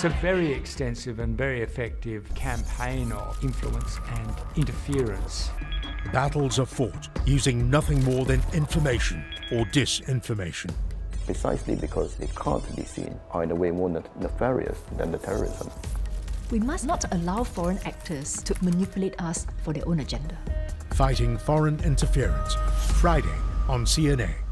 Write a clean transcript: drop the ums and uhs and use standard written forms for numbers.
a very extensive and very effective campaign of influence and interference. Battles are fought using nothing more than information or disinformation. Precisely because they can't be seen are in a way more nefarious than the terrorism. We must not allow foreign actors to manipulate us for their own agenda. Fighting Foreign Interference, Friday on CNA.